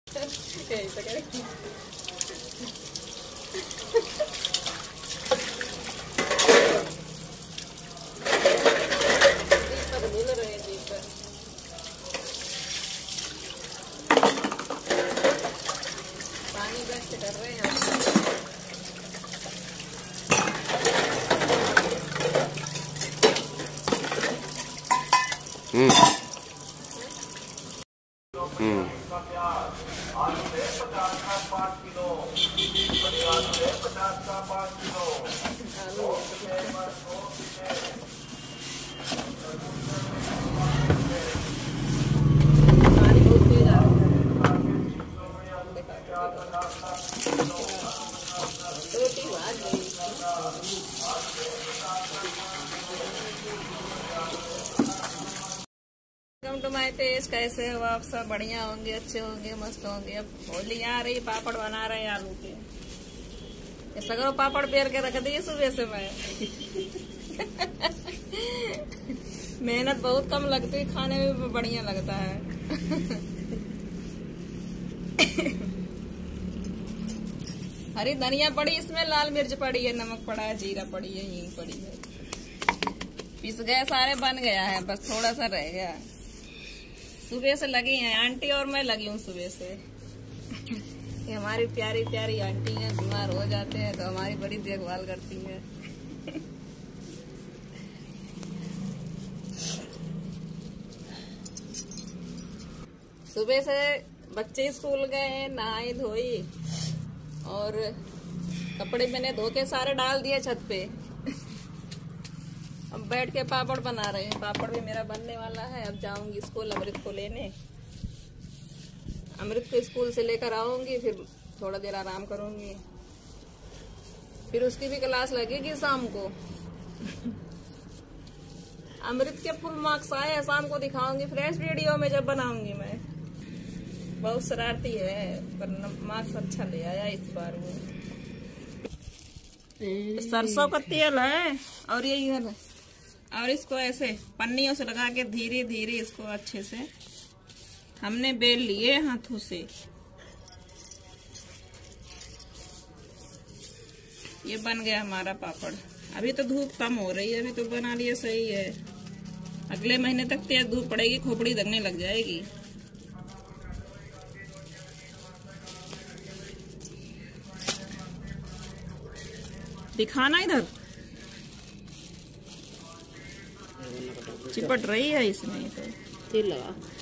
पानी वेस्ट कर रहे हैं। आलू 50 का 5 किलो, 50 का 5 kilo, welcome to my page. कैसे हो आप सब? बढ़िया होंगे, अच्छे होंगे, मस्त होंगे। अब होली आ रही, पापड़ बना रहे हैं आलू के। ये सगरो पापड़ पेर के रख दिए सुबह से मैं। मेहनत बहुत कम लगती है, खाने में भी बढ़िया लगता है। हरी धनिया पड़ी, इसमें लाल मिर्च पड़ी है, नमक पड़ा है, जीरा पड़ी है, हींग पड़ी है। पिस गए सारे, बन गया है, बस थोड़ा सा रह गया। सुबह से लगी हैं आंटी और मैं लगी हूँ सुबह से। ये हमारी प्यारी प्यारी आंटी हैं, बीमार हो जाते हैं तो हमारी बड़ी देखभाल करती हैं। सुबह से बच्चे स्कूल गए, नहाई धोई और कपड़े मैंने धो के सारे डाल दिए छत पे। अब बैठ के पापड़ बना रहे हैं। पापड़ भी मेरा बनने वाला है। अब जाऊंगी स्कूल अमृत को लेने। अमृत को स्कूल से लेकर आऊंगी, फिर थोड़ा देर आराम करूंगी, फिर उसकी भी क्लास लगेगी शाम को। अमृत के फुल मार्क्स आए हैं, शाम को दिखाऊंगी फ्रेश वीडियो में जब बनाऊंगी मैं। बहुत शरारती है पर मार्क्स अच्छा ले आया इस बार वो। सरसों का तेल है और ये इधर, और इसको ऐसे पन्नियों से लगा के धीरे धीरे इसको अच्छे से हमने बेल लिए हाथों से। ये बन गया हमारा पापड़। अभी तो धूप कम हो रही है, अभी तो बना लिए सही है। अगले महीने तक तेज धूप पड़ेगी, खोपड़ी दगने लग जाएगी। दिखाना इधर, चिपट रही है इसमें तो। तेल लगा